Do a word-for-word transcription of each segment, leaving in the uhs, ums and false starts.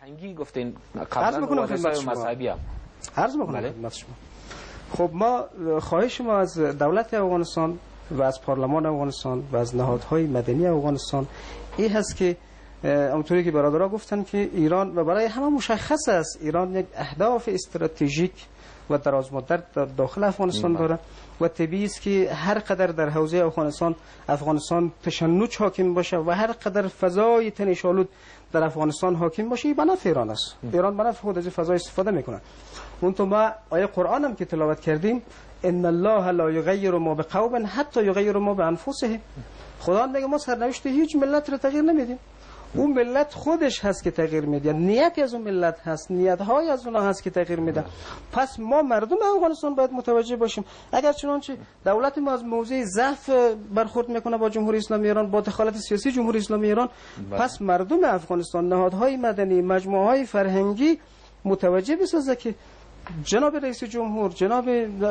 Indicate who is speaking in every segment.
Speaker 1: فرهنگی گفتین قبلا حوادث مذهبی هم
Speaker 2: عرض بکنم خدمت شما. خب ما خواهش ما از دولت افغانستان و از پارلمان افغانستان و از نهادهای مدنی افغانستان این هست که اونطوری که برادرها گفتن که ایران و برای همه مشخص است ایران یک اهداف استراتژیک و درازمدت در داخل افغانستان داره و طبیعی است که هر قدر در حوزه افغانستان افغانستان تشنج حاکم باشه و هر قدر فضای تنش‌آلود در افغانستان حاکم باشه این به نفع ایران است. ایران به نفع خود از فضای استفاده میکنه. اون تو ما آیه قرآن هم که تلاوت کردیم ان الله لا یغیر ما بقوم حتی یغیر ما بانفسهم. خدا میگه ما سرنوشت هیچ ملت رو تغییر نمیدیم. اون ملت خودش هست که تغییر میده، نیت از اون ملت هست، نیت‌های از اونها هست که تغییر میده. پس ما مردم افغانستان باید متوجه باشیم اگر چنانچه دولت ما از موضع ضعف برخورد میکنه با جمهوری اسلامی ایران، با دخالت سیاسی جمهوری اسلامی ایران، پس مردم افغانستان، نهادهای مدنی، مجموعه‌های فرهنگی متوجه بسازه که جناب رئیس جمهور، جناب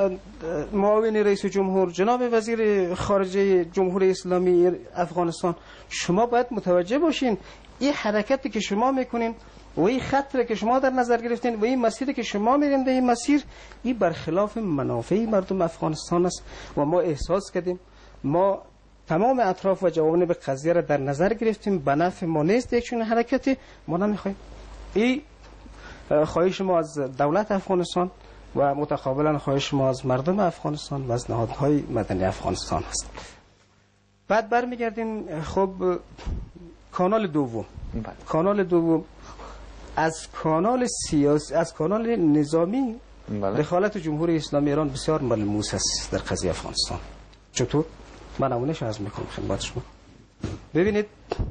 Speaker 2: معاون رئیس جمهور، جناب وزیر خارجه جمهوری اسلامی افغانستان، شما باید متوجه باشین این حرکتی که شما میکنین و این خطری که شما در نظر گرفتین و این مسیری که شما میرین به این مسیر این برخلاف منافع مردم افغانستان است و ما احساس کردیم، ما تمام اطراف و جوانب قضیه را در نظر گرفتیم، به نفع ما نیست یک چنین حرکتی، ما نمیخوایم. این خواهش ما از دولت افغانستان و متقابلا خواهش ما از مردم افغانستان و از نهادهای مدنی افغانستان است. بعد برمیگردیم خب کانال دوم. کانال دوم از کانال سیاسی، از کانال نظامی دخالت جمهوری اسلامی ایران بسیار ملموس است در قضیه افغانستان. چطور؟ من نمونه‌اش عرض میکنم خدمت شما. ببینید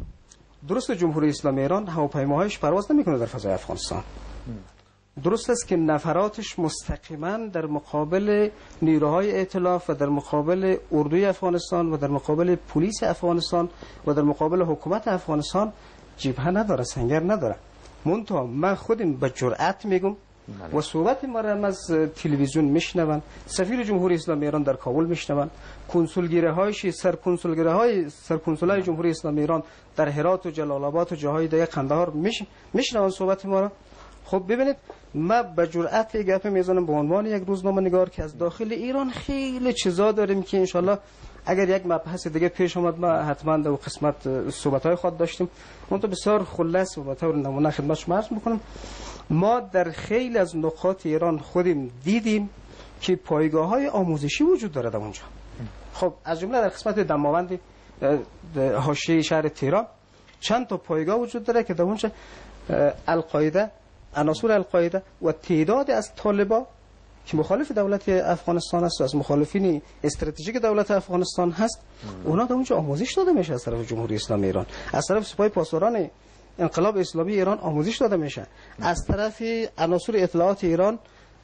Speaker 2: درست جمهوری اسلامی ایران هواپیماهایش پرواز نمیکنه در فضای افغانستان. درست است که نفراتش مستقیما در مقابل نیروهای ائتلاف و در مقابل اردوی افغانستان و در مقابل پلیس افغانستان و در مقابل حکومت افغانستان جبهه نداره، سنگر نداره. منتها من خودم به جرأت میگم و صحبت ما را از تلویزیون میشنون، سفیر جمهوری اسلامی ایران در کابل میشنون، کنسولگیره هایش سر کنسولگیره های سر کنسولای جمهوری اسلامی ایران در هرات و جلال آباد و جاهای دیگه قندهار میشنون صحبت ما را. خب ببینید ما به جرأت گپ میزنم به عنوان یک روزنامه نگار که از داخل ایران خیلی چیزا داریم که انشالله اگر یک مبحث دیگه پیش اومد ما حتما در قسمت صحبت‌های خود داشتیم. من تو بسیار خلاص و به طور نمونه خدمت شما عرض می‌کنم. ما در خیلی از نقاط ایران خودیم دیدیم که پایگاه‌های آموزشی وجود داره در اونجا. خب از جمله در قسمت دماوند حاشیه شهر تهران چند تا پایگاه وجود داره که در اونجا القاعده، عناصر القاعده و تعداد از طالبا که مخالف دولت افغانستان است و از مخالفین استراتژیک دولت افغانستان هست، اونا در اونجا آموزش داده میشه از طرف جمهوری اسلامی ایران، از طرف سپاه پاسداران انقلاب اسلامی ایران آموزش داده میشه، از طرف عناصر اطلاعات ایران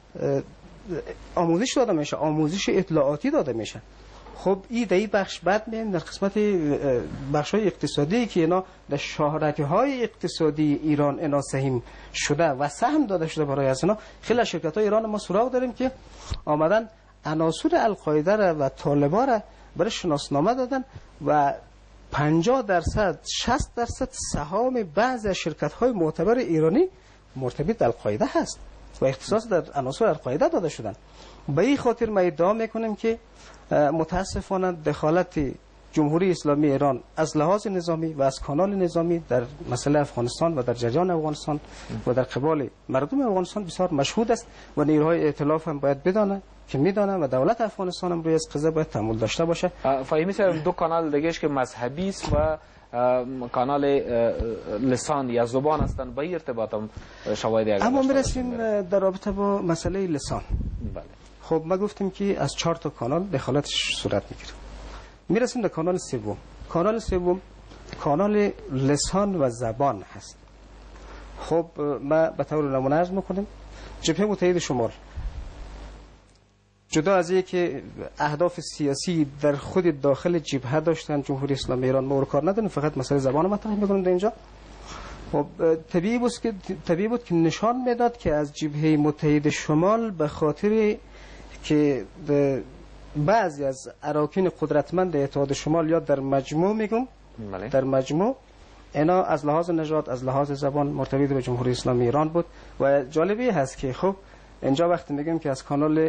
Speaker 2: آموزش داده میشه، آموزش اطلاعاتی داده میشه. خب این دی بخش بعد میایم در قسمت بخش‌های اقتصادی که اینا در شاهرگ‌های اقتصادی ایران اینا سهم شده و سهم داده شده برای از اینا. خیلی شرکت‌های ایران ما سراغ داریم که آمدن عناصر القاعده را و طالبا را برای شناسنامه دادن و پنجاه درصد شصت درصد سهام بعضی از شرکت‌های معتبر ایرانی مرتبط القاعده هست و اختصاص در عناصر القاعده داده شدن. به این خاطر ما ادعا میکنیم که متاسفانه دخالت جمهوری اسلامی ایران از لحاظ نظامی و از کانال نظامی در مسئله افغانستان و در جریان افغانستان و در قبال مردم افغانستان بسیار مشهود است و نیروهای ائتلاف هم باید بدانه که میدانه و دولت افغانستان هم روی از قضیه باید تأمل داشته باشه.
Speaker 1: فهمی سر دو کانال دیگهش که مذهبی است و کانال لسان یا زبان هستند با ارتباط هم شواهدی اگر
Speaker 2: اما میرسیم در رابطه با مسئله لسان.
Speaker 1: بله.
Speaker 2: خب ما گفتیم که از چهار تا کانال دخالتش صورت میگیره. میرسیم به کانال سوم. کانال سوم کانال لسان و زبان هست. خب ما به طور نمونه عرض میکنیم جبهه متحد شمال جدا از اینکه اهداف سیاسی در خود داخل جبهه داشتن جمهوری اسلامی ایران ما کار نداریم، فقط مسئله زبان مطرح میکنیم در اینجا. خب طبیعی بود که طبیعی بود که نشان میداد که از جبهه متحد شمال به خاطر که بعضی از اراکین قدرتمند اتحاد شمال یا در مجموع میگم در مجموع اینا از لحاظ نژاد، از لحاظ زبان مرتبط به جمهوری اسلامی ایران بود. و جالبی هست که خب اینجا وقتی میگیم که از کانال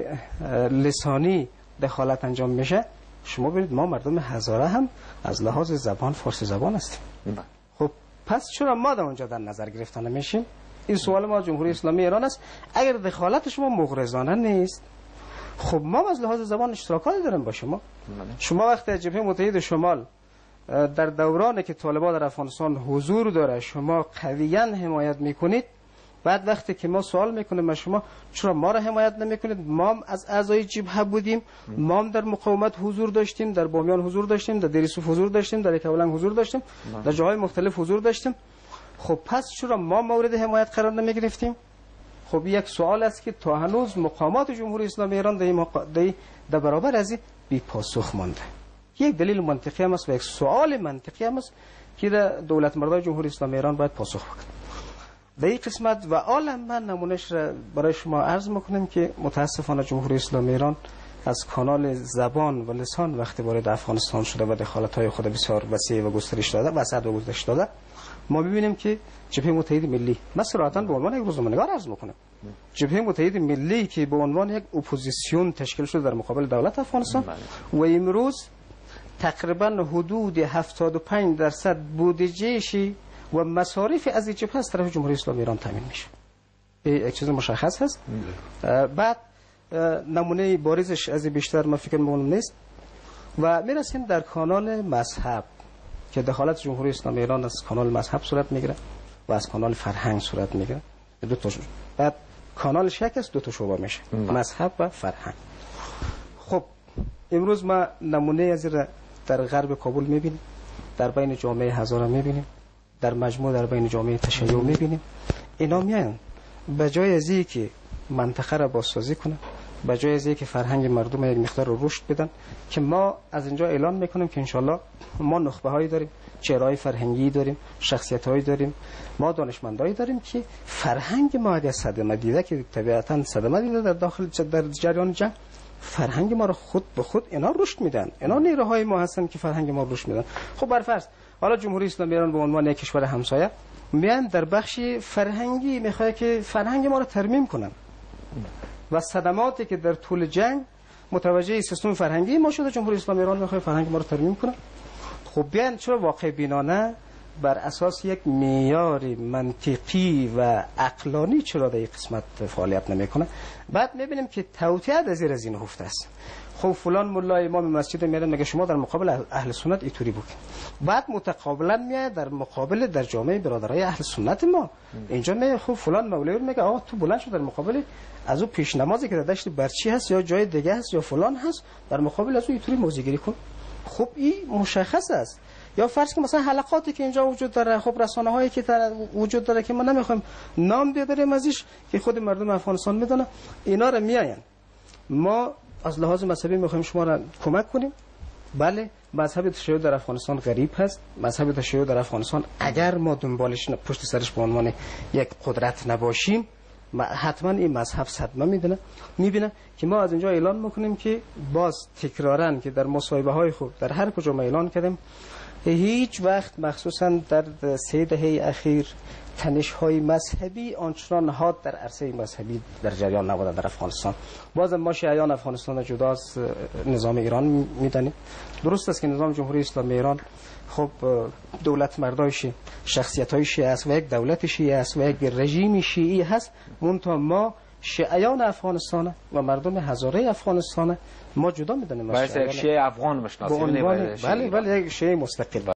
Speaker 2: لسانی دخالت انجام میشه، شما ببینید ما مردم هزاره هم از لحاظ زبان فارسی زبان هستیم. خب پس چرا ما در اونجا در نظر گرفته نمیشیم؟ این سوال ما جمهوری اسلامی ایران است. اگر دخالت شما مغرضانه نیست، خب ما از لحاظ زبان اشتراکاتی داریم با شما. شما وقتی جبهه متحد شمال در دورانی که طالبان در افغانستان حضور داره شما قویاً حمایت میکنید، بعد وقتی که ما سوال میکنیم شما چرا ما را حمایت نمیکنید؟ ما از اعضای جبهه بودیم، ما در مقاومت حضور داشتیم، در بامیان حضور داشتیم، در دریسوف حضور داشتیم، در یکاولنگ حضور داشتیم، در جاهای مختلف حضور داشتیم. خب پس چرا ما مورد حمایت قرار نمیگرفتیم؟ خب یک سوال است که تا هنوز مقامات جمهوری اسلامی ایران در مق... در برابر از این بی پاسخ مانده. یک دلیل منطقی هم است و یک سوال منطقی هم است که دولت مردای جمهوری اسلامی ایران باید پاسخ بده. در این قسمت و عالم من نمونش را برای شما عرض میکنم که متاسفانه جمهوری اسلامی ایران از کانال زبان و لسان وقتی وارد افغانستان شده و دخالت‌های خود بسیار وسیع و گسترش داده و وسعت و گسترش داده، ما ببینیم که جبهه متحد ملی، من صراحتاً به عنوان یک روزنامه‌نگار عرض میکنم، جبهه متحد ملی که به عنوان یک اپوزیسیون تشکیل شده در مقابل دولت افغانستان و امروز تقریبا حدود هفتاد و پنج درصد بودجه‌اش و مصارف از این جبهه از طرف جمهوری اسلامی ایران تامین میشه. این یک چیز مشخص هست. بعد نمونه بارزش از بیشتر ما فکر می‌کنم نیست. و میرسیم در کانال مذهب که دخالت جمهوری اسلامی ایران از کانال مذهب صورت میگیره و از کانال فرهنگ صورت میگیره. دو تا شو. بعد کانال شکست دو تا شعبه میشه، مذهب و فرهنگ. خب امروز ما نمونه از در غرب کابل میبینیم، در بین جامعه هزاره میبینیم، در مجموع در بین جامعه تشیع میبینیم. اینا میان به جای از اینکه که منطقه را بازسازی کنن، به جای از اینکه که فرهنگ مردم یک مقدار رو رشد بدن، که ما از اینجا اعلان میکنیم که انشالله ما نخبه هایی داریم، چهره‌های فرهنگی داریم، شخصیت هایی داریم، ما دانشمندایی داریم که فرهنگ ما از صدمه دیده، که طبیعتا صدمه دیده در داخل در جریان جنگ، فرهنگ ما رو خود به خود اینا رشد میدن. اینا نیروهای ما هستن که فرهنگ ما رشد میدن. خب برفرض حالا جمهوری اسلامی ایران به عنوان یک کشور همسایه میان در بخش فرهنگی میخواد که فرهنگ ما رو ترمیم کنن و صدماتی که در طول جنگ متوجه سیستم فرهنگی ما شده، جمهوری اسلامی ایران میخواد فرهنگ ما رو ترمیم کنه. خب بیان چرا واقع بینانه بر اساس یک معیار منطقی و عقلانی چرا در این قسمت فعالیت نمیکنه؟ بعد میبینیم که توطئه از این رزین هفته است. خب فلان ملا امام مسجد میاد میگه شما در مقابل اهل سنت اینطوری بود، بعد متقابلا میاد در مقابل در جامعه برادرای اهل سنت ما اینجا میگه خب فلان مولوی میگه آقا تو بلند شو در مقابل از اون پیش نمازی که در دشت برچی هست یا جای دیگه هست یا فلان هست، در مقابل از اون اینطوری موزیگیری کن. خب این مشخص است. یا فرض که مثلا حلقاتی که اینجا وجود داره، خب رسانه هایی که وجود داره که ما نمیخوایم نام ببریم ازش که خود مردم افغانستان میدونن، اینا رو میاین ما از لحاظ مذهبی میخوایم شما را کمک کنیم. بله مذهب تشیع در افغانستان غریب هست، مذهب تشیع در افغانستان اگر ما دنبالش پشت سرش به عنوان یک قدرت نباشیم حتما این مذهب صدمه میدونه میبینه که ما از اینجا اعلان میکنیم که باز تکرارا که در مصاحبه های خود در هر کجا ما اعلان کردیم، هیچ وقت مخصوصا در سه دهه اخیر تنش های مذهبی آنچنان نهاد در عرصه مذهبی در جریان نبوده در افغانستان. باز ما شیعیان افغانستان جدا از نظام ایران میدانیم. درست است که نظام جمهوری اسلامی ایران خب دولت مردایش شخصیت های شیعه است و یک دولت شیعه است و یک رژیم شیعی هست، منتها ما شیعیان افغانستان و مردم هزاره افغانستان ما جدا میدانیم.
Speaker 1: باید یک شیعه افغان بشناسیم.
Speaker 2: بله بله یک شیعه مستقل.